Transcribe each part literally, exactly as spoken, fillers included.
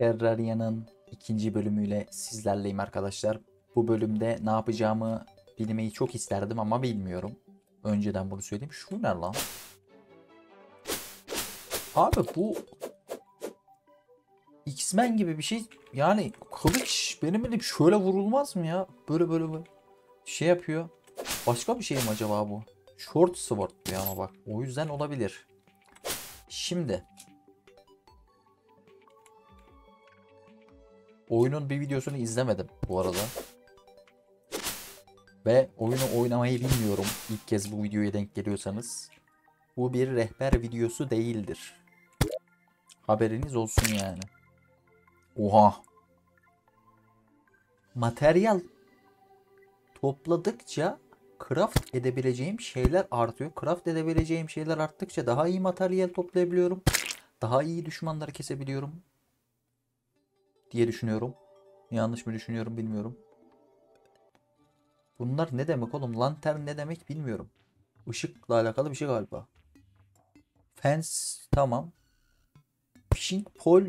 Terraria'nın ikinci bölümüyle sizlerleyim arkadaşlar. Bu bölümde ne yapacağımı bilmeyi çok isterdim ama bilmiyorum. Önceden bunu söyleyeyim. Şu ne lan? Abi bu X-Men gibi bir şey. Yani kılıç benim elim şöyle vurulmaz mı ya? Böyle böyle böyle şey yapıyor. Başka bir şey mi acaba bu? Short sword diyor ama bak. O yüzden olabilir. Şimdi oyunun bir videosunu izlemedim bu arada. Ve oyunu oynamayı bilmiyorum. İlk kez bu videoya denk geliyorsanız. Bu bir rehber videosu değildir. Haberiniz olsun yani. Oha. Materyal topladıkça craft edebileceğim şeyler artıyor. Craft edebileceğim şeyler arttıkça daha iyi materyal toplayabiliyorum. Daha iyi düşmanları kesebiliyorum diye düşünüyorum. Yanlış mı düşünüyorum bilmiyorum. Bunlar ne demek oğlum? Lantern ne demek bilmiyorum. Işıkla alakalı bir şey galiba. Fence tamam. Fishing pole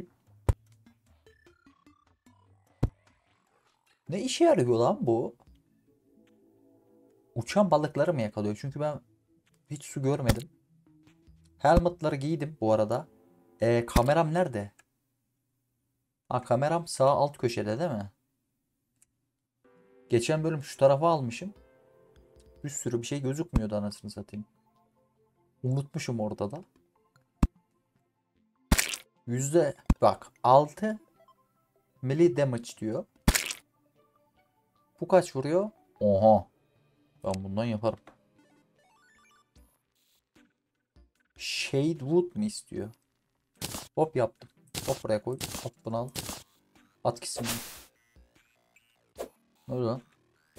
ne işe yarıyor lan bu? Uçan balıkları mı yakalıyor? Çünkü ben hiç su görmedim. Helmet'ları giydim bu arada. Ee, kameram nerede? Ha, kameram sağ alt köşede değil mi? Geçen bölüm şu tarafa almışım. Bir sürü bir şey gözükmüyordu anasını satayım. Unutmuşum orada da. Yüzde bak altı melee damage diyor. Bu kaç vuruyor? Oha. Ben bundan yaparım. Shade wood mu istiyor? Hop yaptım. Hop buraya koy. Hop bunu al. At gitsin. Ne oluyor lan?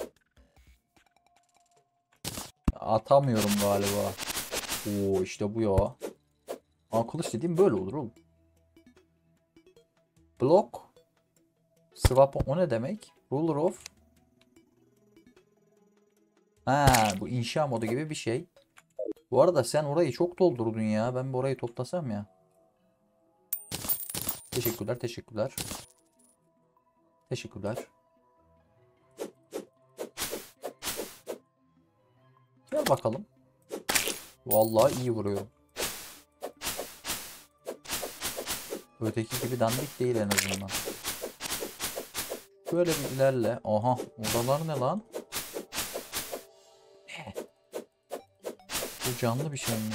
Atamıyorum galiba. Oo işte bu ya. Aa, kılıç dediğim böyle olur oğlum. Block. Swap o ne demek? Ruler of. Ha bu inşa modu gibi bir şey. Bu arada sen orayı çok doldurdun ya. Ben bu orayı toplasam ya. Teşekkürler teşekkürler. Teşekkürler. Gel bakalım. Vallahi iyi vuruyorum. Öteki gibi dandik değil en azından. Şöyle bir ilerle. Aha oralar ne lan? Ne? Bu canlı bir şey mi?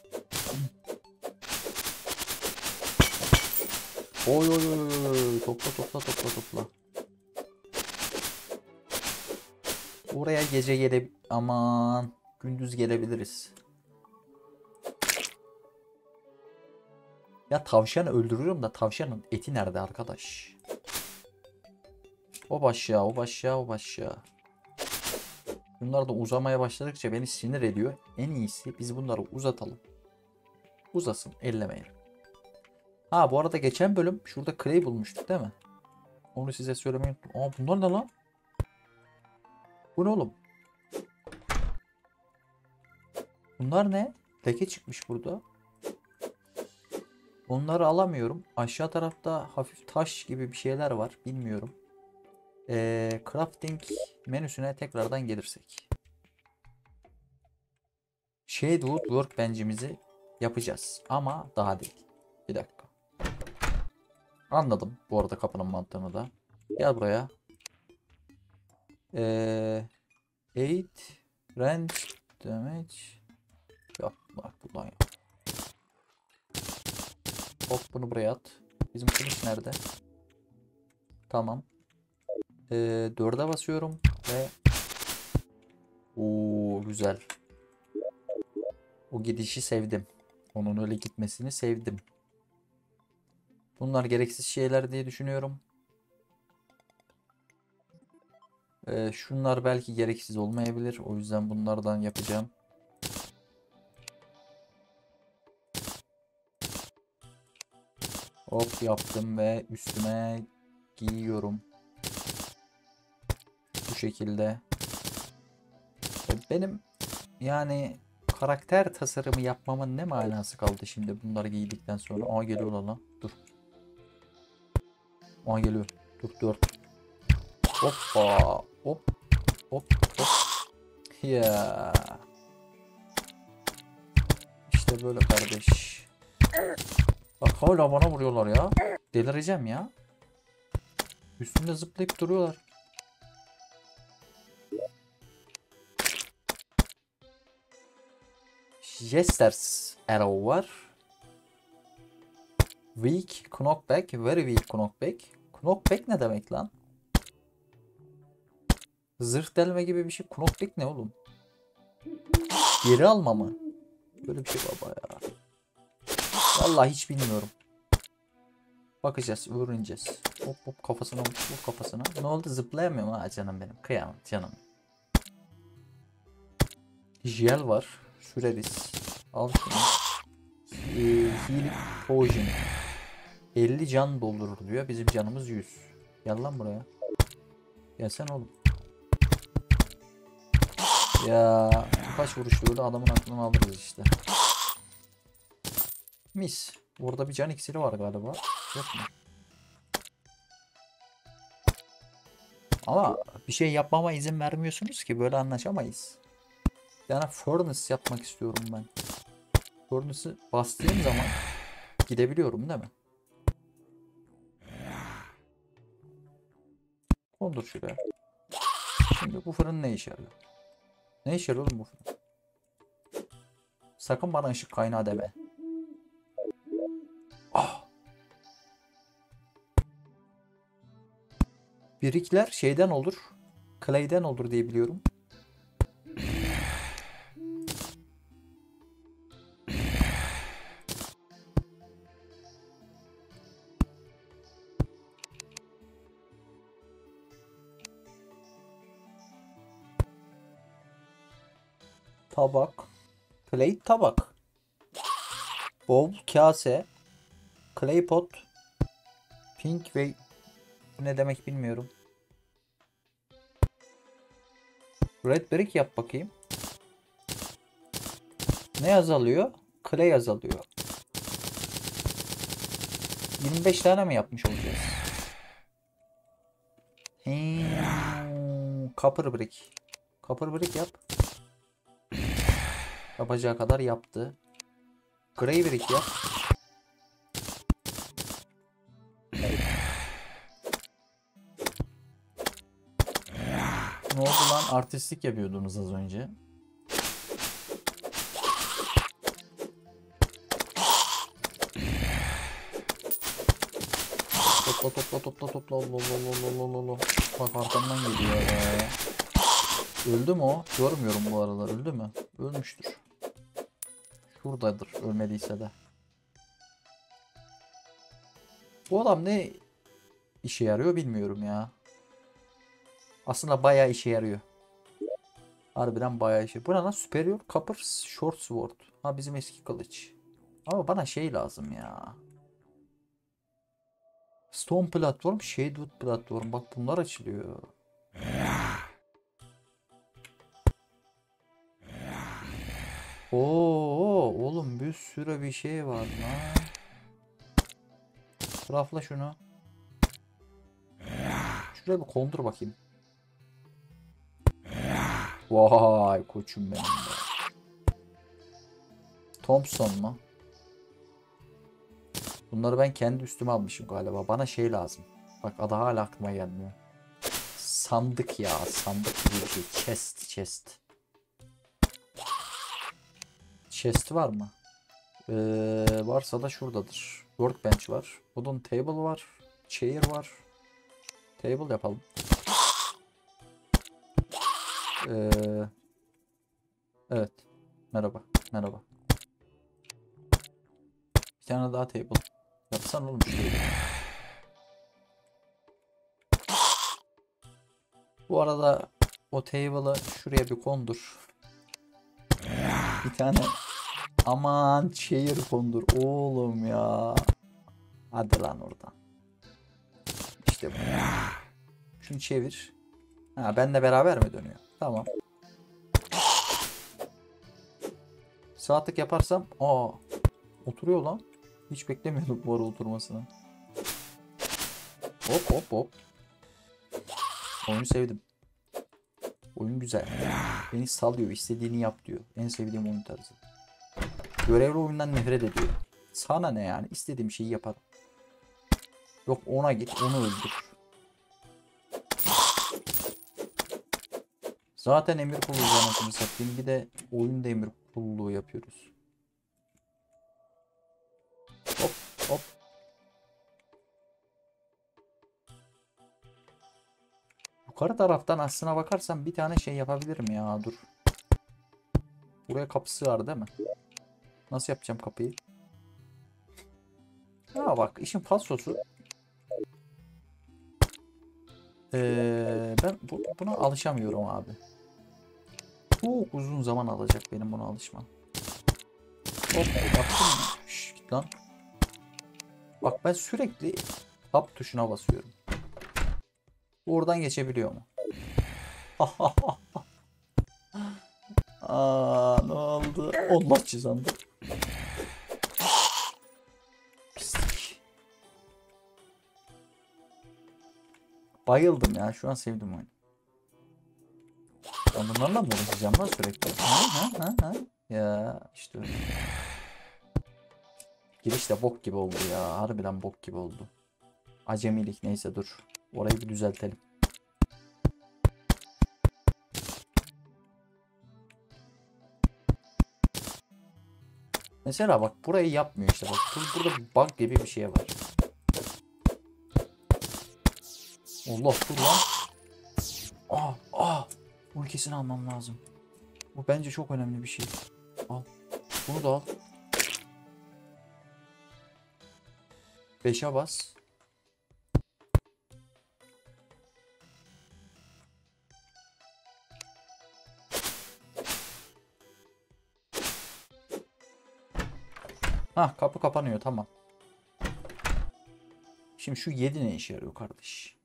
Oy oy oy oy. Topla topla topla topla. Oraya gece gele aman gündüz gelebiliriz. Ya tavşanı öldürürüm da tavşanın eti nerede arkadaş? O baş ya, o baş ya, o baş ya. Bunlar da uzamaya başladıkça beni sinir ediyor. En iyisi biz bunları uzatalım. Uzasın, ellemeyelim. Ha bu arada geçen bölüm şurada clay bulmuştuk değil mi? Onu size söylemeyi unuttum. Aa bunlar ne lan? Bu ne oğlum? Bunlar ne? Leke çıkmış burada. Onları alamıyorum. Aşağı tarafta hafif taş gibi bir şeyler var. Bilmiyorum. Ee, crafting menüsüne tekrardan gelirsek. Shadewood Workbench'imizi yapacağız. Ama daha değil. Bir dakika. Anladım bu arada kapının mantığını da. Gel buraya. Ee, eight range damage. Yok bak buradan yok. Hop bunu buraya at. Bizim kılıç nerede? Tamam. Ee, dörde basıyorum ve Oo güzel. O gidişi sevdim. Onun öyle gitmesini sevdim. Bunlar gereksiz şeyler diye düşünüyorum. Ee, şunlar belki gereksiz olmayabilir. O yüzden bunlardan yapacağım. Hop yaptım ve üstüme giyiyorum. Bu şekilde. Benim yani karakter tasarımı yapmamın ne manası kaldı şimdi bunları giydikten sonra? Aa geliyorlar lan. Dur. Aha geliyor. Dur dört. Hoppa. Hop. Hop. Hop. Ya. İşte böyle kardeş. Bak hala bana vuruyorlar ya. Delireceğim ya. Üstünde zıplayıp duruyorlar. Jester's Arrow var. Weak knockback. Very weak knockback. Knockback ne demek lan? Zırh delme gibi bir şey. Knockback ne oğlum? Geri alma mı? Böyle bir şey baba ya. Vallahi hiç bilmiyorum. Bakacağız, öğreneceğiz. Hop hop kafasına vur, vur kafasına. Ne oldu, zıplayamıyor mu? Ha canım benim. Kıyamam canım. Jel var. Süreriz. Al şunu. Ee, healing potion. elli can doldurur diyor. Bizim canımız yüz. Gel lan buraya. Gelsene oğlum. Ya kaç vuruştu öyle adamın aklını alırız işte. Mis. Burada bir can iksiri var galiba. Yok mu? Ama bir şey yapmama izin vermiyorsunuz ki, böyle anlaşamayız. Yani furnace yapmak istiyorum ben. Furnace'ı bastığım zaman gidebiliyorum değil mi? Kondur şuraya. Şimdi bu fırın ne işe yarıyor? Ne işe yarıyor oğlum bu fırın? Sakın bana ışık kaynağı deme. Ah! Birikler şeyden olur. Clay'den olur diye biliyorum. Tabak. Plate tabak. Bowl kase. Clay pot. Pink ve ne demek bilmiyorum. Red brick yap bakayım. Ne azalıyor? Clay azalıyor. yirmi beş tane mi yapmış olacağız? Hmm, copper brick. Copper brick yap. Yapacağı kadar yaptı. Grey brick yap. Ne oldu lan? Artistlik yapıyordunuz az önce. Topla topla topla topla. Allah Allah Allah Allah Allah. Bak arkamdan geliyor ya. Öldü mü o? Görmüyorum bu aralar. Öldü mü? Ölmüştür. Şuradadır. Ölmediyse de. Bu adam ne işe yarıyor bilmiyorum ya. Aslında bayağı işe yarıyor. Harbiden bayağı işe. Bu ne lan? Superior Copper Short Sword. Ha bizim eski kılıç. Ama bana şey lazım ya. Stone platform, Shadewood platform. Bak bunlar açılıyor. Oo oğlum bir sürü bir şey var lan. Rafla şunu. Şuraya bir kondur bakayım. Vay koçum benim be. Thompson mu? Bunları ben kendi üstüme almışım galiba. Bana şey lazım. Bak adı hala aklıma gelmiyor. Sandık ya. Sandık gibi bir şey. Chest. Chest. Chest var mı? Ee, varsa da şuradadır. Workbench var. Wooden table var. Chair var. Table yapalım. Ee, evet. Merhaba. Merhaba. Bir tane daha table. Yapsan oğlum şurayı. Bu arada o table'ı şuraya bir kondur. Bir tane aman chair kondur oğlum ya. Hadi lan oradan. İşte bu. Şunu çevir. Ha benle beraber mi dönüyor? Tamam. Sağ tık yaparsam aa oturuyor lan. Hiç beklemiyordum bu ara oturmasını. Hop hop hop. Oyunu sevdim. Oyun güzel. Beni salıyor. İstediğini yap diyor. En sevdiğim oyun tarzı. Görevli oyundan nefret ediyorum. Sana ne yani? İstediğim şeyi yaparım. Yok ona git. Onu öldür. Zaten emir kulluğu anasını satayım. Bir de oyunda emir kulluğu yapıyoruz. Hop hop. Yukarı taraftan aslına bakarsan bir tane şey yapabilirim ya. Dur. Buraya kapısı var değil mi? Nasıl yapacağım kapıyı? Ha bak işin falsosu. Ee, ben bu, buna alışamıyorum abi. Çok uzun zaman alacak benim buna alışmam. Hop yaptım mı? Şşş git lan. Bak ben sürekli tab tuşuna basıyorum. Oradan geçebiliyor mu? Aa ne oldu? Allah çizandı. Pislik. Bayıldım ya. Şu an sevdim oyunu. Ben bunlarla mı uğraşacağım lan sürekli? Ha ha ha ha. Ya işte öyle. Giriş de bok gibi oldu ya. Harbiden bok gibi oldu. Acemilik neyse dur. Orayı bir düzeltelim. Mesela bak burayı yapmıyor işte. Bak burada bir bug gibi bir şey var. Allah dur lan. Aa aa. Bunu kesin almam lazım. Bu bence çok önemli bir şey. Al. Bunu da al. beşe bas. Hah kapı kapanıyor tamam. Şimdi şu yedi ne işe yarıyor kardeş?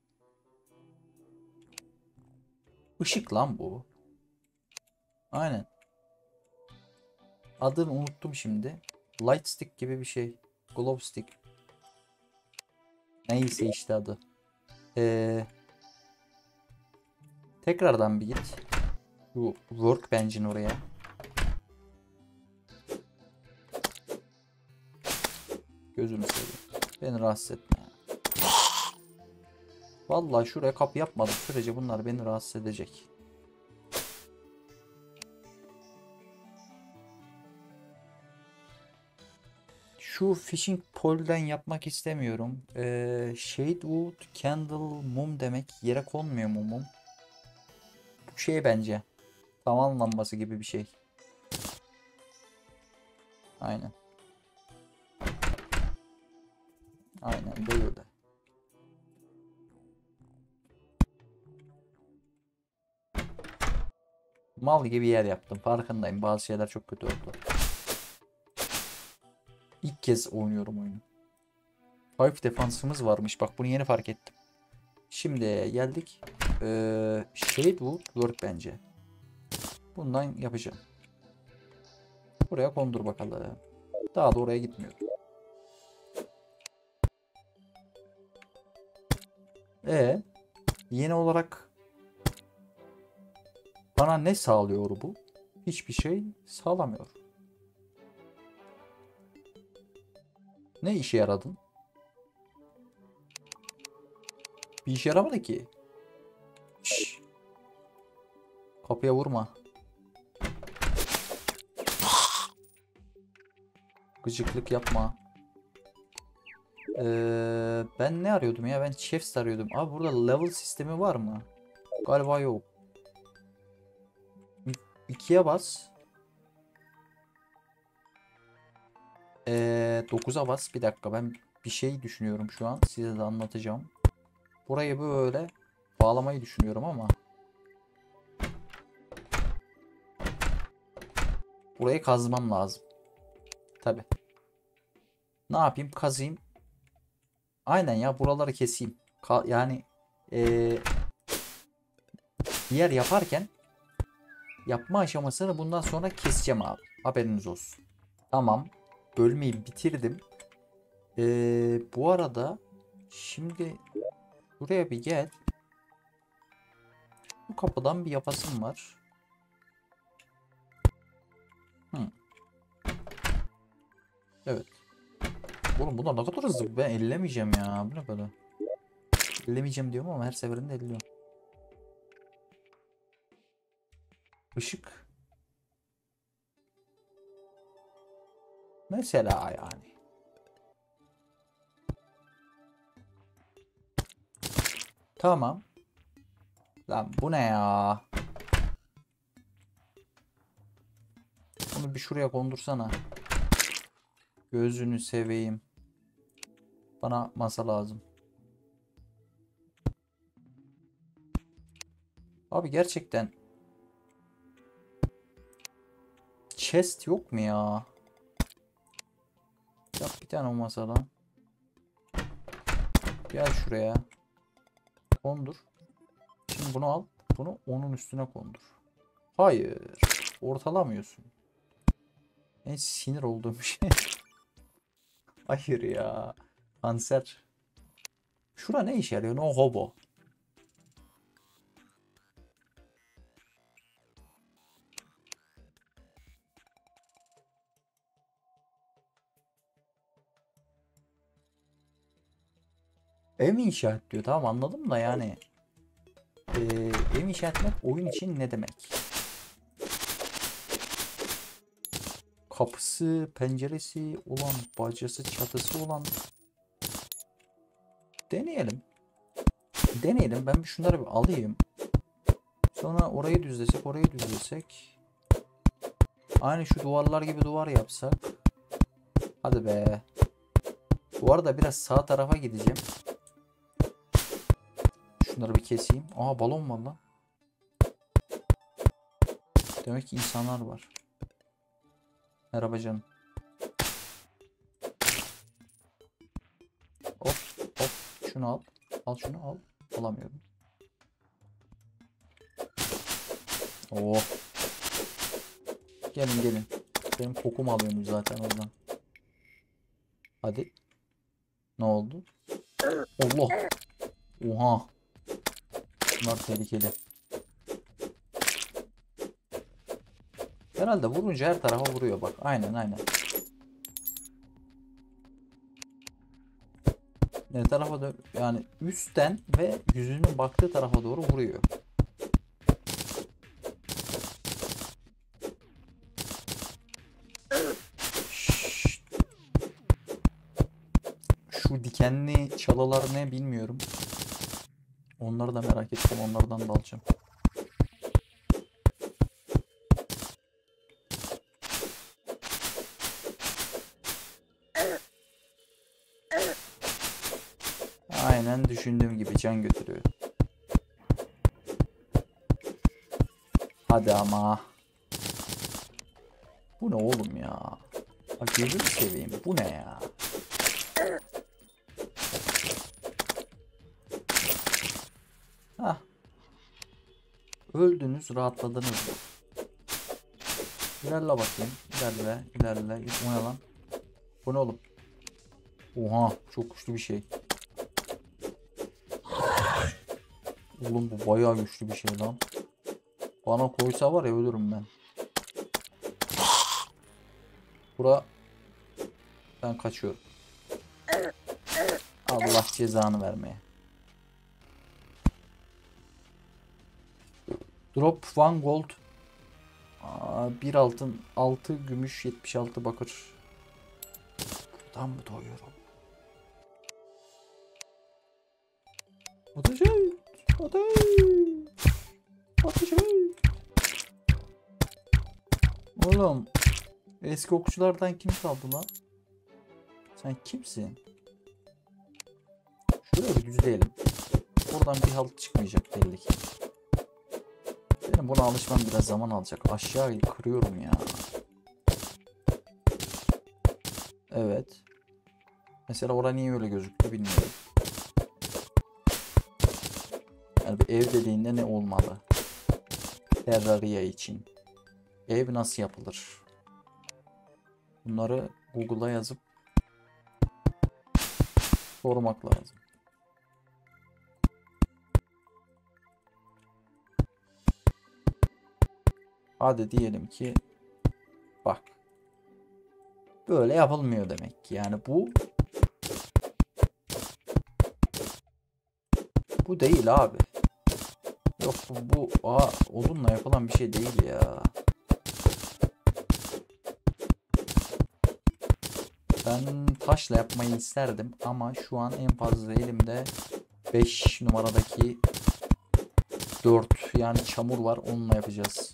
Işık lan bu. Aynen. Adını unuttum şimdi. Light stick gibi bir şey. Glow stick. Neyse işte adı. Ee, tekrardan bir git. Bu workbench'in oraya. Gözünü seveyim. Beni rahatsız etme. Vallahi şuraya kapı yapmadım sürece bunlar beni rahatsız edecek. Şu fishing pole'den yapmak istemiyorum. Ee, Shadewood, candle, mum demek. Yere konmuyor mu mum? Bu şey bence. Tavan lambası gibi bir şey. Aynen. Aynen böyle. Mal gibi yer yaptım. Farkındayım. Bazı şeyler çok kötü oldu. İlk kez oynuyorum oyunu. Five defansımız varmış. Bak bunu yeni fark ettim. Şimdi geldik. Ee, Shadewood work bence. Bundan yapacağım. Buraya kondur bakalım. Daha da oraya gitmiyor. E yeni olarak bana ne sağlıyor bu? Hiçbir şey sağlamıyor. Ne işe yaradın? Bir işe yaramadı ki. Şşş. Kapıya vurma. Gıcıklık yapma. Ee, ben ne arıyordum ya? Ben chefs arıyordum. Abi burada level sistemi var mı? Galiba yok. ikiye bas. Ee, dokuza bas. Bir dakika ben bir şey düşünüyorum şu an. Size de anlatacağım. Burayı böyle bağlamayı düşünüyorum ama. Burayı kazmam lazım. Tabi. Ne yapayım? Kazayım. Aynen ya buraları keseyim. Ka yani ee, bir yer yaparken yapma aşamasını bundan sonra keseceğim abi. Haberiniz olsun. Tamam. Bölmeyi bitirdim. Ee, bu arada şimdi Buraya bir gel. Bu kapıdan bir yapasım var. Hı. Evet. Oğlum bunlar ne kadar hızlı. Ben ellemeyeceğim ya. Bu ne böyle? Ellemeyeceğim diyorum ama her seferinde elliyorum. Işık. Mesela yani. Tamam. Lan bu ne ya? Bunu bir şuraya kondursana. Gözünü seveyim. Bana masa lazım. Abi gerçekten chest yok mu ya? Yap bir tane o masadan. Gel şuraya. Kondur. Şimdi bunu al. Bunu onun üstüne kondur. Hayır. Ortalamıyorsun. En sinir olduğum şey. Hayır ya. Kanser. Şura ne işe yarıyor? No hobo. Ev mi inşa et diyor. Tamam anladım da yani. Ee, ev inşa etmek oyun için ne demek? Kapısı, penceresi olan, bacası, çatısı olan. Deneyelim. Deneyelim. Ben bir şunları bir alayım. Sonra orayı düzlesek, orayı düzlesek. Aynı şu duvarlar gibi duvar yapsak. Hadi be. Bu arada biraz sağ tarafa gideceğim. Şunları bir keseyim. Aa balon var lan. Demek ki insanlar var. Merhaba canım. Hop hop. Şunu al. Al şunu al. Alamıyorum. Oh. Gelin gelin. Benim kokumu alıyorsunuz zaten oradan. Hadi. Ne oldu? Allah. Oha. Bunlar tehlikeli. Herhalde vurunca her tarafa vuruyor bak. Aynen aynen. Ne tarafa da yani üstten ve yüzünün baktığı tarafa doğru vuruyor. Şşt. Şu dikenli çalılar ne bilmiyorum. Onları da merak ettim. Onlardan da alacağım. Aynen düşündüğüm gibi can götürüyor. Hadi ama. Bu ne oğlum ya? Bak gözünü seveyim. Bu ne ya? Hah. Öldünüz, rahatladınız. İlerle bakayım. İlerle, ilerle. O ne lan? Bu ne oğlum? Oha, çok güçlü bir şey. Oğlum bu bayağı güçlü bir şey lan. Bana koysa var ya ölürüm ben. Bura ben kaçıyorum. Allah cezanı vermeye. Drop one gold. Aa, bir altın, altı gümüş, yetmiş altı bakır. Buradan mı doyuyorum? Ateş et! Ateş! Ateş et! Oğlum eski okçulardan kim kaldı lan? Sen kimsin? Şuraya bir düzleyelim. Oradan bir halt çıkmayacak belli ki. Benim buna alışmam biraz zaman alacak. Aşağıyı kırıyorum ya. Evet. Mesela orada niye öyle gözüktü bilmiyorum. Yani bir ev dediğinde ne olmalı? Terraria için. Ev nasıl yapılır? Bunları Google'a yazıp sormak lazım. Hadi diyelim ki bak. Böyle yapılmıyor demek ki. Yani bu bu değil abi. Yok bu, bu aa, odunla yapılan bir şey değil ya. Ben taşla yapmayı isterdim ama şu an en fazla elimde beş numaradaki dört yani çamur var, onunla yapacağız.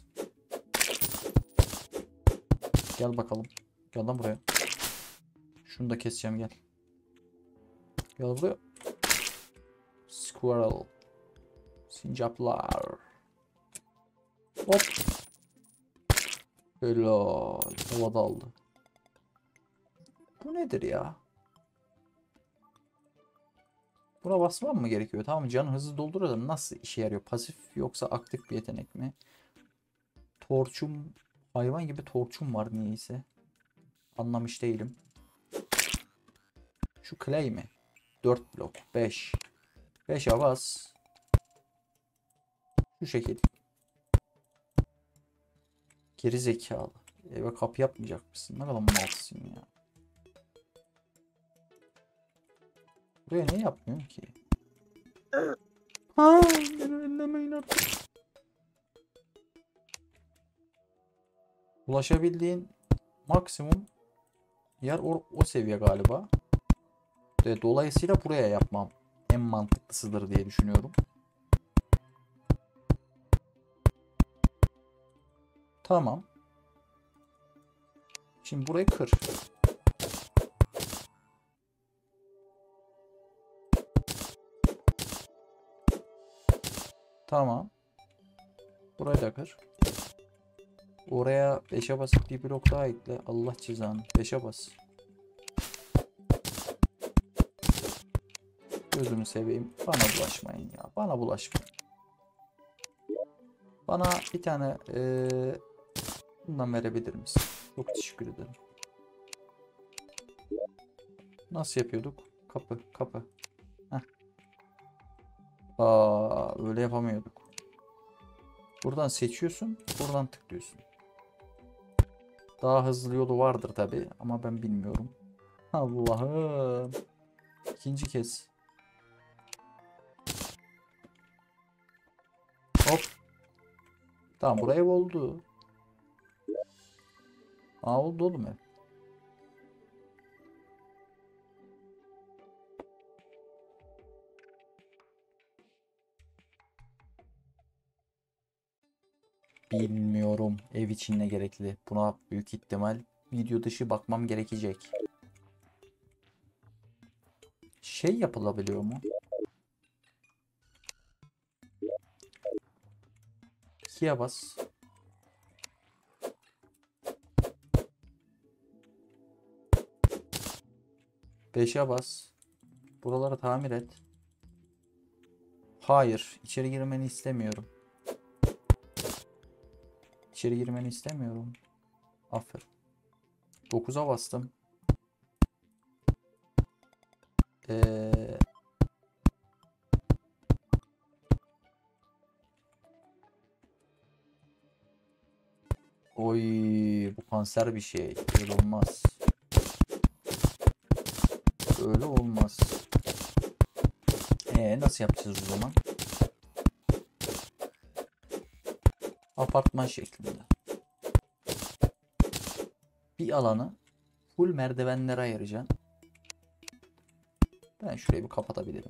Gel bakalım. Gel lan buraya. Şunu da keseceğim, gel. Gel buraya. Squirrel. Sincaplar. Hop. Helal. Havada aldı. Bu nedir ya? Buna basmam mı gerekiyor? Tamam, canı hızlı dolduruyor da nasıl işe yarıyor? Pasif yoksa aktif bir yetenek mi? Torçum. Hayvan gibi torçum var niyeyse. Anlamış değilim. Şu clay mi? dört blok. beş. beşe bas. Şu şekil. Geri zekalı. Eve kapı yapmayacak mısın? Ne kadar malsın ya. Buraya ne yapmıyorsun ki? Ha, beni ellemeyin artık. Ulaşabildiğin maksimum yer o, o seviye galiba. Ve dolayısıyla buraya yapmam en mantıklısıdır diye düşünüyorum. Tamam. Şimdi burayı kır. Tamam. Burayı da kır. Oraya beşe basıp bir blok daha ekle. Allah cezanı. beşe bas. Gözümü seveyim. Bana bulaşmayın ya. Bana bulaşmayın. Bana bir tane ee, bundan verebilir misin? Çok teşekkür ederim. Nasıl yapıyorduk? Kapı, kapı. Heh. Aa, öyle yapamıyorduk. Buradan seçiyorsun, buradan tıklıyorsun. Daha hızlı yolu vardır tabi ama ben bilmiyorum. Allah'ım. İkinci kez. Hop. Tamam, buraya ev oldu. Aa, oldu oğlum ev. Bilmiyorum ev için ne gerekli. Buna büyük ihtimal video dışı bakmam gerekecek. Şey yapılabiliyor mu? ikiye bas. beşe bas. Buraları tamir et. Hayır, içeri girmeni istemiyorum. İçeri girmeni istemiyorum. Aferin. dokuza bastım. Ee, oy, bu kanser bir şey. Öyle olmaz. Öyle olmaz. Ee, nasıl yapacağız o zaman? Apartman şeklinde. Bir alanı full merdivenlere ayıracaksın. Ben şurayı bir kapatabilirim.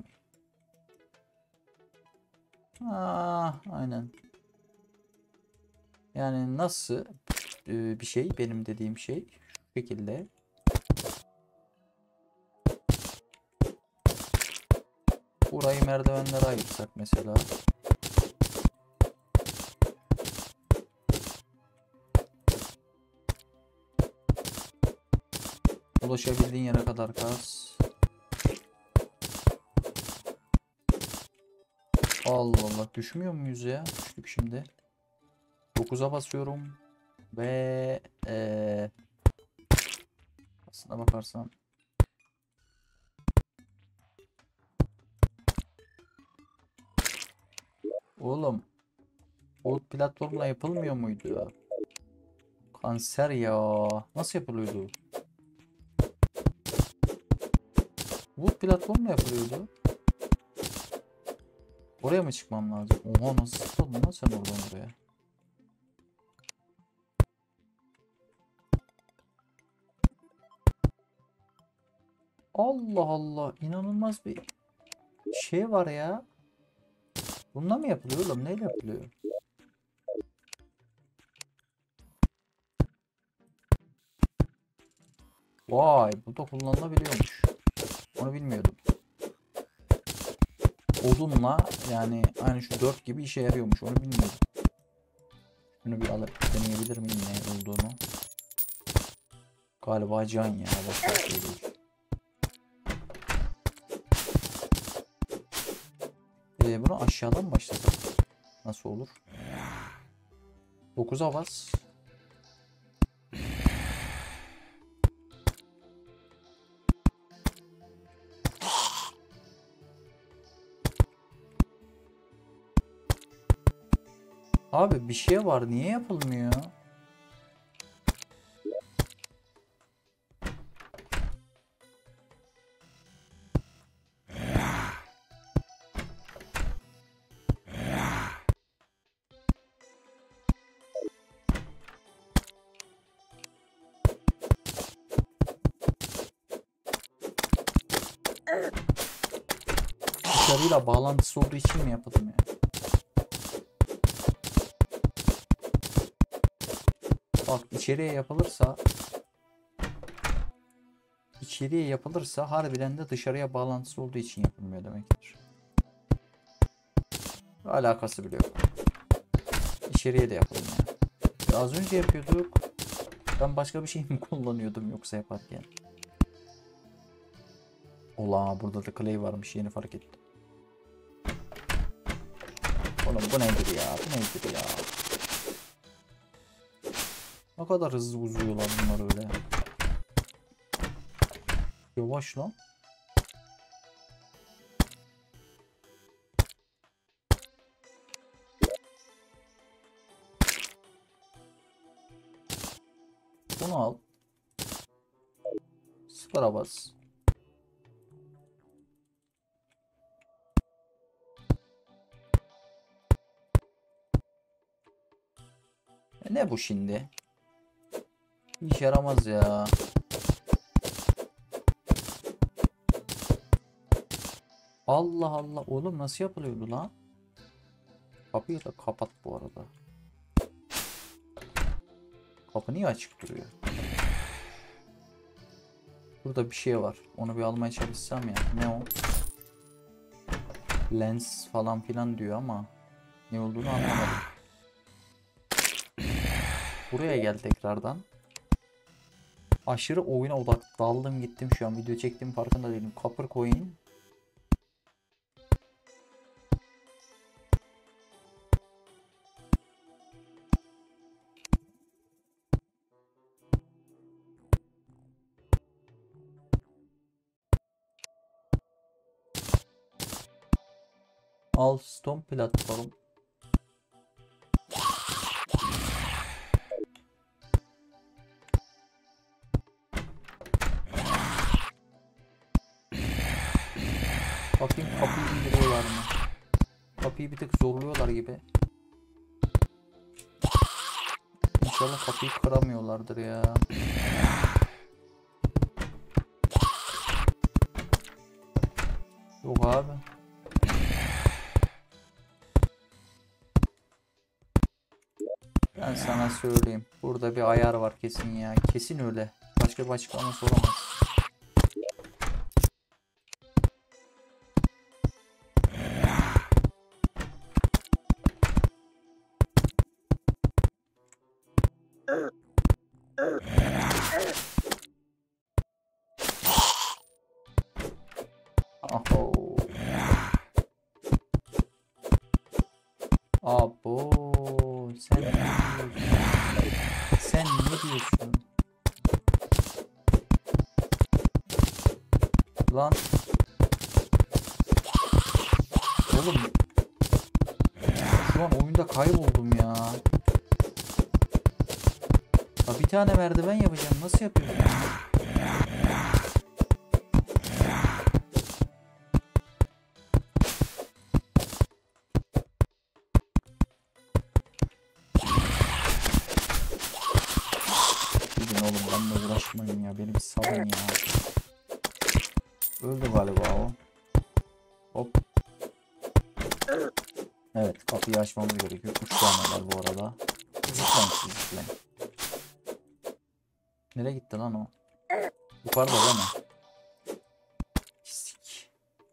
Ah, aynen. Yani nasıl e, bir şey benim dediğim şey şu şekilde. Burayı merdivenlere ayırsak mesela. Ulaşabildiğin yere kadar kaz. Allah Allah, düşmüyor muyuz ya? Düştük şimdi. dokuza basıyorum. Ve ee, aslına bakarsan oğlum, o platformla yapılmıyor muydu ya? Kanser ya. Nasıl yapılıyordu? Bu platformla yapılıyordu. Oraya mı çıkmam lazım? Oha nasıl sıkıldın lan sen oradan oraya? Allah Allah. İnanılmaz bir şey var ya. Bununla mı yapılıyor oğlum? Neyle yapılıyor? Vay, bu da kullanılabiliyormuş. Onu bilmiyordum. Odunla yani aynı şu dört gibi işe yarıyormuş. Onu bilmiyordum. Şunu bir alıp deneyebilir miyim ne olduğunu? Galiba can ya. Başka bir şey değil. Ee, bunu aşağıdan mı başlasak? Nasıl olur? dokuza bas. Abi bir şey var. Niye yapılmıyor? Dışarıyla bağlantısı olduğu için mi yapalım ya? Bak içeriye yapılırsa içeriye yapılırsa harbiden de dışarıya bağlantısı olduğu için yapılmıyor demektir. Alakası bile yok. İçeriye de yapalım ya. Ya az önce yapıyorduk. Ben başka bir şey mi kullanıyordum yoksa yaparken? Ola burada da clay varmış, yeni fark ettim. Oğlum bu nedir ya? Bu nedir ya? Ne kadar hızlı uzuyorlar bunlar öyle. Yavaş lan. Bunu al. Sıfıra bas. E ne bu şimdi? İş yaramaz ya. Allah Allah. Oğlum nasıl yapılıyordu lan? Kapıyı da kapat bu arada. Kapı niye açık duruyor? Burada bir şey var. Onu bir almaya çalışsam ya. Ne o? Lens falan filan diyor ama ne olduğunu anlamadım. Buraya gel tekrardan. Aşırı oyuna odak daldım gittim şu an. Video çektiğim farkında değilim. Copper coin. Al stone platform. Bakayım kapıyı indiriyorlar mı? Kapıyı bir tık zorluyorlar gibi. İnşallah kapıyı kıramıyorlardır ya. Yok abi. Ben sana söyleyeyim. Burada bir ayar var kesin ya. Kesin öyle. Başka bir açıklaması olamaz. Aho. Abo. Sen ne diyorsun? Sen ne diyorsun? Lan. Oğlum. Şu an oyunda kayboldum ya. Ya bir tane merdiven yapacağım. Nasıl yapıyorum? Gidin oğlum, benimle uğraşmayın ya. Beni bir salın ya. Öldü galiba o. Hop. Evet, kapıyı açmamız gerekiyor. Üç tane var bu arada. Zıplayın siz, zıplayın. Nereye gitti lan o? Yukarıda değil mi? Pislik.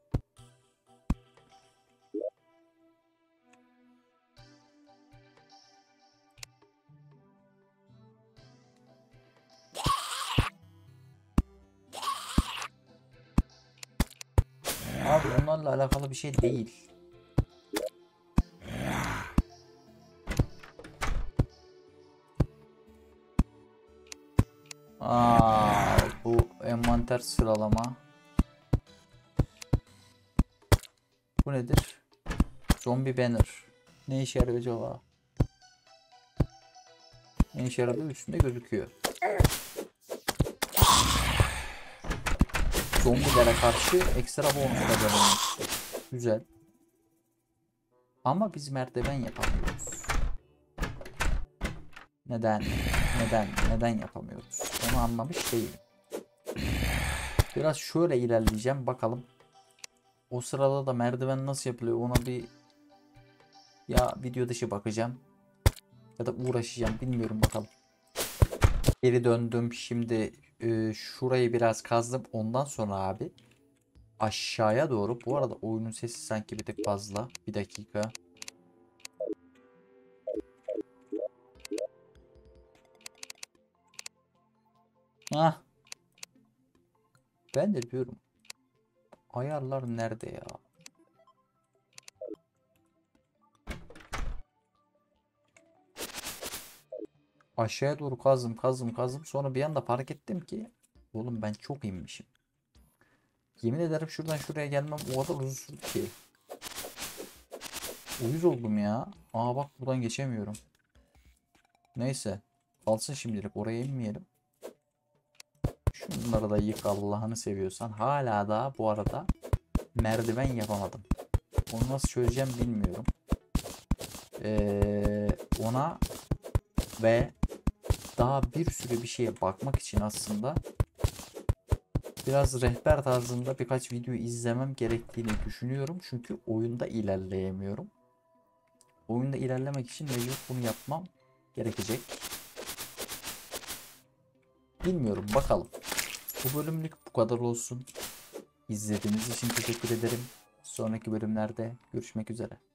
Abi onlarla alakalı bir şey değil. Aa, bu envanter sıralama. Bu nedir? Zombie banner. Ne işe yarıyor acaba? Ne işe yaradığı üstünde gözüküyor. Zombilere karşı ekstra bonus kazanıyoruz. Güzel. Ama biz merdiven yapamıyoruz. Neden? Neden? Neden yapamıyoruz? Onu anlamış değilim. Biraz şöyle ilerleyeceğim. Bakalım. O sırada da merdiven nasıl yapılıyor? Ona bir ya video dışı bakacağım. Ya da uğraşacağım. Bilmiyorum, bakalım. Geri döndüm. Şimdi e, şurayı biraz kazdım. Ondan sonra abi aşağıya doğru. Bu arada oyunun sesi sanki bir tık fazla. Bir dakika. Hah. Ben de diyorum. Ayarlar nerede ya? Aşağıya doğru kazdım kazdım kazdım. Sonra bir anda fark ettim ki oğlum ben çok inmişim. Yemin ederim şuradan şuraya gelmem o kadar uzun sürdü ki. Uyuz oldum ya. Aa bak, buradan geçemiyorum. Neyse. Kalsın şimdilik, oraya inmeyelim. Şunları da yık Allah'ını seviyorsan. Hala da bu arada merdiven yapamadım. Onu nasıl çözeceğim bilmiyorum. Ee, ona ve daha bir sürü bir şeye bakmak için aslında biraz rehber tarzında birkaç video izlemem gerektiğini düşünüyorum. Çünkü oyunda ilerleyemiyorum. Oyunda ilerlemek için mecbur bunu yapmam gerekecek. Bilmiyorum, bakalım. Bu bölümlük bu kadar olsun. İzlediğiniz için teşekkür ederim. Sonraki bölümlerde görüşmek üzere.